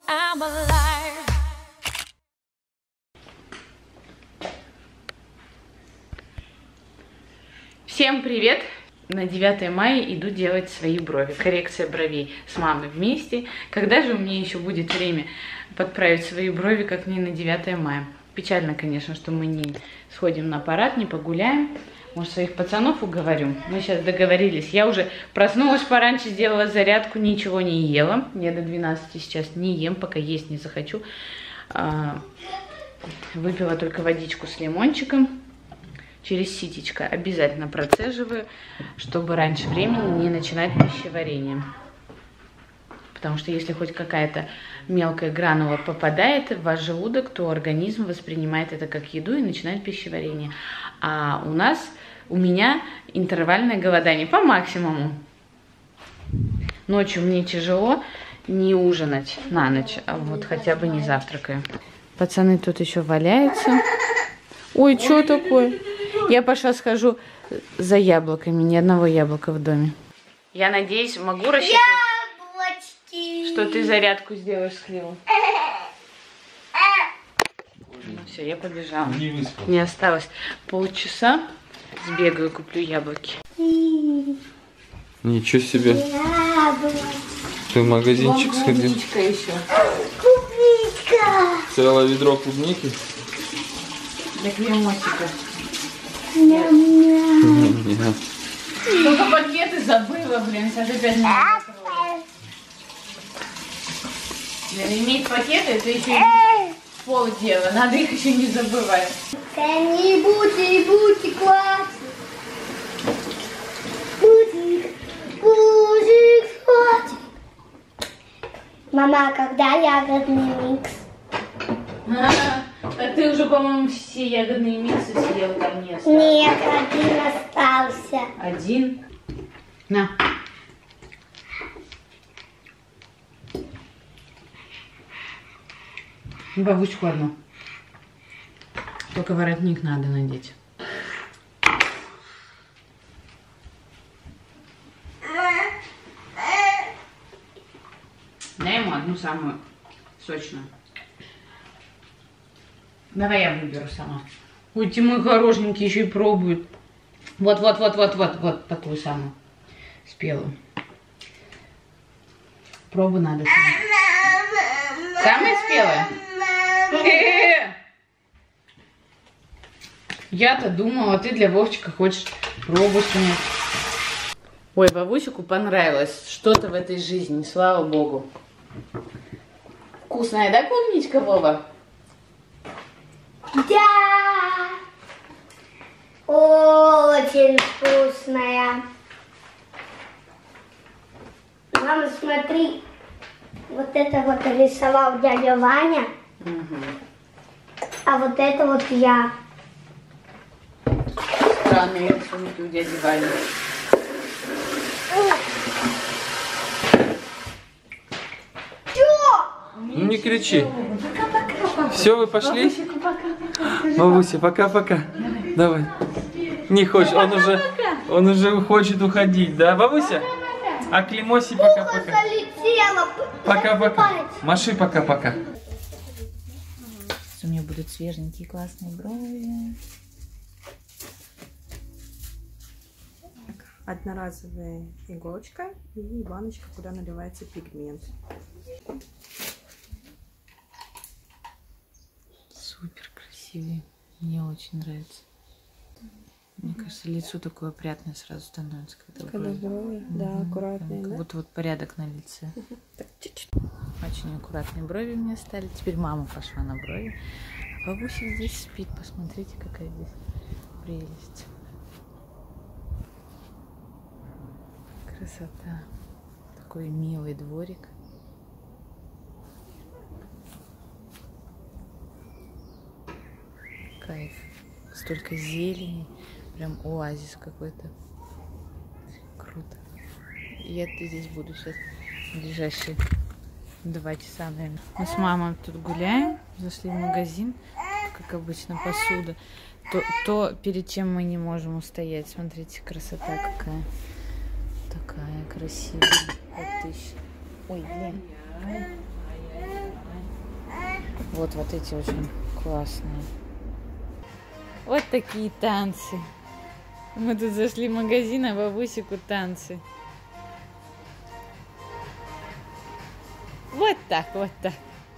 I'm alive. Всем привет! На 9 мая иду делать свои брови. Коррекция бровей с мамой вместе. Когда же у меня еще будет время подправить свои брови, как не на 9 мая? Печально, конечно, что мы не сходим на парад, не погуляем. Может, своих пацанов уговорю. Мы сейчас договорились. Я уже проснулась пораньше, сделала зарядку, ничего не ела. Я до 12 сейчас не ем, пока есть не захочу. Выпила только водичку с лимончиком. Через ситечко обязательно процеживаю, чтобы раньше времени не начинать пищеварение. Потому что если хоть какая-то мелкая гранула попадает в ваш желудок, то организм воспринимает это как еду и начинает пищеварение. А у меня интервальное голодание по максимуму. Ночью мне тяжело не ужинать на ночь, а вот хотя бы не завтракаю. Пацаны тут еще валяются. Ой, что такое? Я пошла схожу за яблоками. Ни одного яблока в доме. Я надеюсь, могу рассчитывать, что ты зарядку сделаешь с Кливом. Ну все, я побежала. Мне осталось полчаса. Сбегаю, куплю яблоки. Ничего себе. Ты в магазинчик сходил? Клубничка еще. Клубничка. Целое ведро клубники? Для кремосика. Нет. Только пакеты забыла, блин. Сейчас опять не закрою. Иметь пакеты, это еще и полдела. Надо их еще не забывать. Они бути класс. Бутик класс. Мама, когда ягодный микс? Так ты уже, по-моему, все ягодные миксы съел, там не осталось. Нет, один остался. Один? На. Бабушку одну. Только воротник надо надеть. Дай ему одну самую сочную. Давай я выберу сама. Ой, ты мой хорошенький, еще и пробует. Вот, такую самую спелую. Пробу надо. Самая спелая? Я-то думала, ты для Вовчика хочешь пробу снять. Ой, Вовусику понравилось что-то в этой жизни, слава богу. Вкусная, да, клубничка, Вова? Да! Очень вкусная. Мама, смотри. Вот это вот рисовал дядя Ваня. Угу. А вот это вот я. Странные рисунки у дяди Вани. Ну не кричи. Все, вы пошли? Бабуся, пока-пока. Давай. Не хочешь, он уже хочет уходить, да, бабуся? А Климоси пока-пока. Пока-пока. Маши пока-пока. У меня будут свеженькие классные брови. Одноразовая иголочка и баночка, куда наливается пигмент. Супер красивый. Мне очень нравится. Мне кажется, лицо такое опрятное сразу становится, когда брови, да, аккуратные, как да? будто вот порядок на лице. Так, чуть-чуть. Очень аккуратные брови у меня стали. Теперь мама пошла на брови. А бабуся здесь спит. Посмотрите, какая здесь прелесть. Красота. Такой милый дворик. Кайф. Столько зелени. Прям оазис какой-то. Круто. Я здесь буду сейчас в ближайшие 2 часа, наверное. Мы с мамой тут гуляем. Зашли в магазин. Как обычно, посуда. То, перед чем мы не можем устоять. Смотрите, красота какая. Такая красивая. 5000. Ой, блин. Вот эти очень классные. Вот такие танцы. Мы тут зашли в магазин, а бабусику танцы. Вот так, вот так.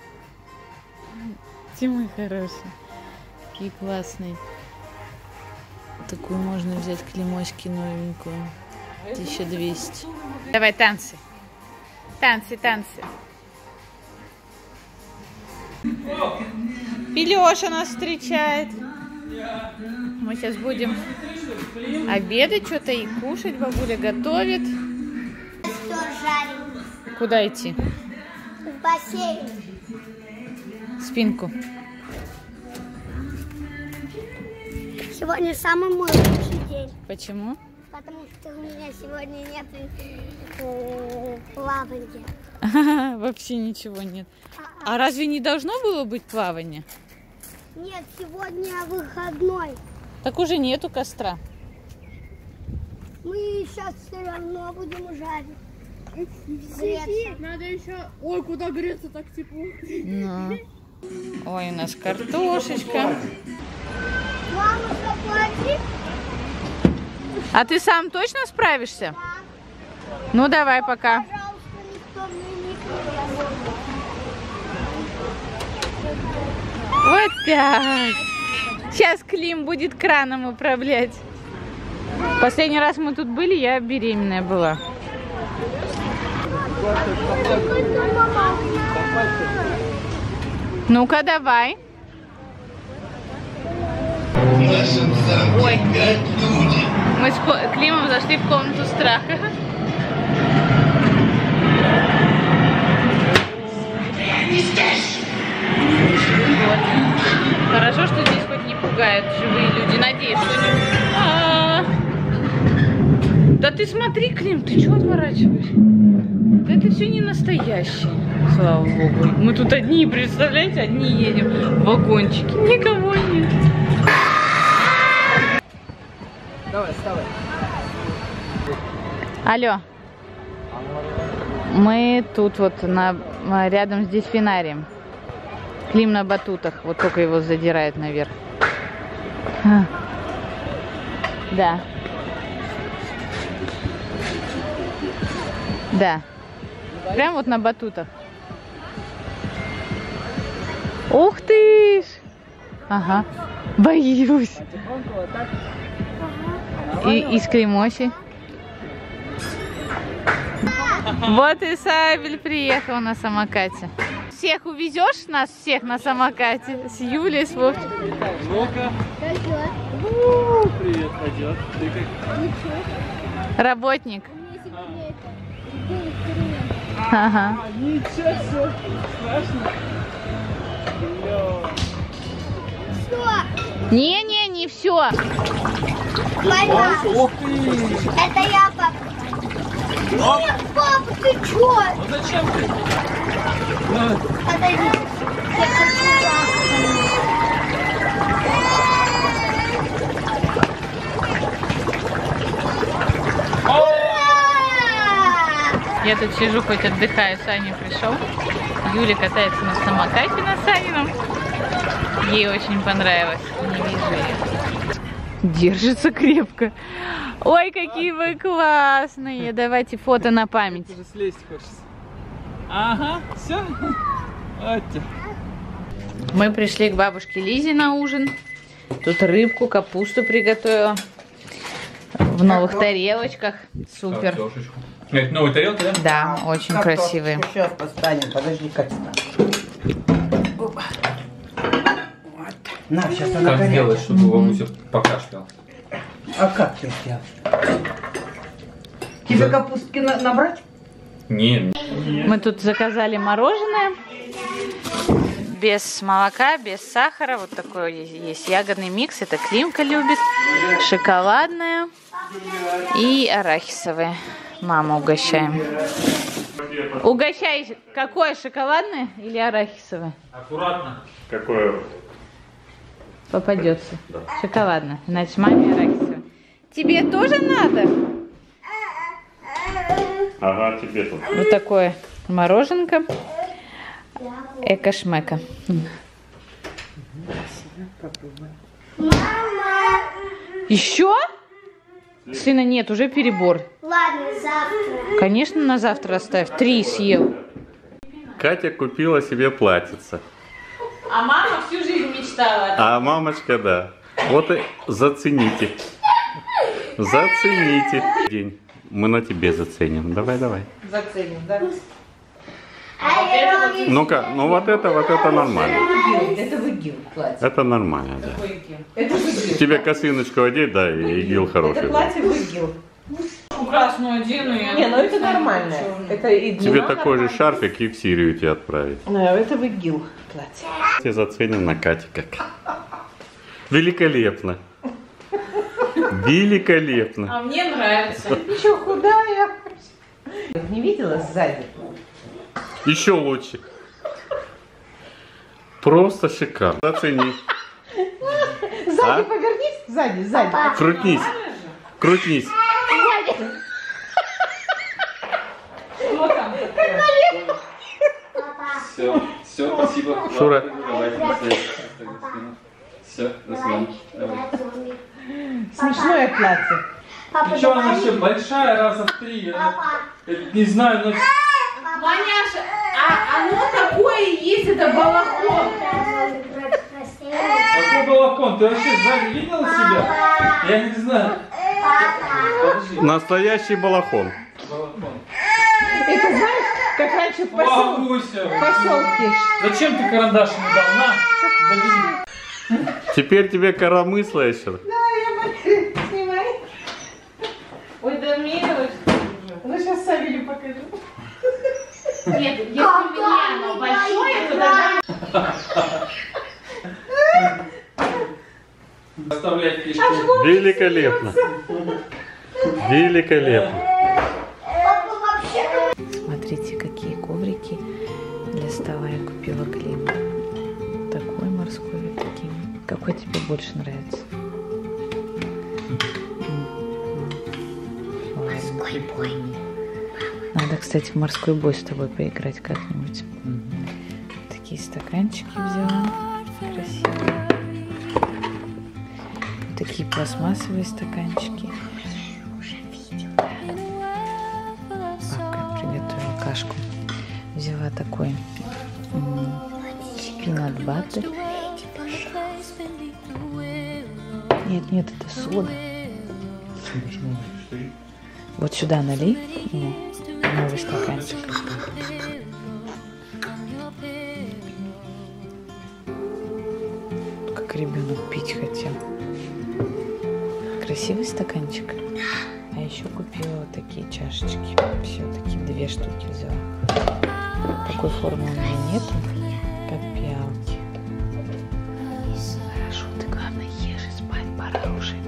Тимы хорошие. Какие классные. Такую можно взять климочки новенькую. 1200. Давай танцы. Танцы, танцы. Пилёша нас встречает. Мы сейчас будем обедать что-то и кушать. Бабуля готовит. Что жарим? Куда идти? В бассейн. Спинку. Сегодня самый мой лучший день. Почему? Потому что у меня сегодня нет плавания. Вообще ничего нет. А разве не должно было быть плавание? Нет, сегодня выходной. Так уже нету костра. Мы сейчас все равно будем жарить. Греться. Надо еще... Ой, куда греться, так тепло. Ну. Ой, у нас картошечка. Мама, заплати. А ты сам точно справишься? Ну давай, пока. Пожалуйста, никто мне не придет. Вот так. Сейчас Клим будет краном управлять. Последний раз мы тут были, я беременная была. Ну-ка, давай. Ой. Мы с Климом зашли в комнату страха. Вот. Хорошо, что здесь хоть не пугают живые люди. Надеюсь, что не... Да ты смотри, Клим, ты чего отворачиваешь? Да это все не настоящее, слава богу. Мы тут одни, представляете, одни едем в вагончике. Никого нет. Давай, вставай. Алло. Мы тут вот рядом с дельфинарием. Клим на батутах. Вот только его задирает наверх. Да. Да. Прям вот на батутах. Ух ты ж! Ага. Боюсь. И с Климошей. Вот и Сабель приехал на самокате. Всех увезешь нас всех на самокате? С Юлей, с Вовчиком? Ну-ка. Привет, пойдет. Ты как? Работник. Ага. Ничего, все. Страшно. Не все. Поймал. Ух ты! Это я, папа. Нет, папа, ты чё? Ну зачем ты? Подойди. Я хочу. Я тут сижу, хоть отдыхаю, Саня пришел. Юля катается на самокате на Санином. Ей очень понравилось. Не вижу ее. Держится крепко. Ой, какие вы классные. Давайте фото на память. Уже слезть хочется. Ага, все. Вот. Мы пришли к бабушке Лизе на ужин. Тут рыбку, капусту приготовила. В новых тарелочках. Супер. Это новые тарелки, да? Да, очень красивые. Сейчас поставим, подожди, как вот. На, сейчас она Как сделать, чтобы бабуся покашлял? А как ты сделать? Тебе капустки набрать? Не. Мы тут заказали мороженое. Без молока, без сахара. Вот такой есть ягодный микс. Это Климка любит. Шоколадное и арахисовое. Мама угощаем. Угощай. Какое, шоколадное или арахисовое? Аккуратно. Какое? Попадется. Шоколадное. Значит, маме арахисовое. Тебе тоже надо? Ага, тебе тут. Вот такое мороженка. Эко-шмека. Попробуй. Еще? Сына нет, уже перебор. Ладно, завтра. Конечно, на завтра оставь. 3 съел. Катя купила себе платьице. А мама всю жизнь мечтала. А мамочка, да. Вот и зацените. Зацените. День. Мы на тебе заценим. Давай, давай. Заценим, да? Ну-ка, ну вот это нормально. Это выгил платье. Это нормально, да. Это выгил. Тебе косыночку одеть, да, и игил хороший. Это да. платье выгил. Красную одену. Не, ну это нормально. Это и Тебе длина такой же нормальная. шарфик и в Сирию тебя отправить. Ну, это выгил платье. Все заценим на Кате как. Великолепно. Великолепно. А мне нравится. Еще худая. Не видела сзади? Еще лучше. Просто шикарно. Зацени. Сзади А? повернись. Сзади. Крутнись. Крутнись. Что там? Все, все, спасибо. Шура. Все, до свидания. Смешное платье. Папа, Причем она давай. еще большая, раза в 3. Я не знаю, но... Маняша, оно такое есть, это балахон. Какой балахон? Ты вообще сзади видела себя? Я не знаю. Подожди. Настоящий балахон. Балахон. Это знаешь, как раньше в Бабуся. поселке. Зачем ты карандаш не дал? На, забери. Теперь тебе коромысло еще. Снимай. Ой, да милость. Ну сейчас Савелю покажу. Нет, если у меня оно большое, то даже... Оставлять фишки. Великолепно. Великолепно. Смотрите, какие коврики для стола я купила Климу. Такой морской, вот таким. Какой тебе больше нравится? Морской бой. Надо, кстати, в морской бой с тобой поиграть как-нибудь. Такие стаканчики взяла. Красивые. Вот такие пластмассовые стаканчики. Папка приготовила кашку. Взяла такой пинат баттер. Нет, это сода. Вот сюда налей. Новый стаканчик. Как ребенок пить хотел. Красивый стаканчик. А еще купила вот такие чашечки. Все-таки 2 штуки взяла. Такой формы у меня нету, как пиалки. Хорошо, ты главное ешь и спать пора уже.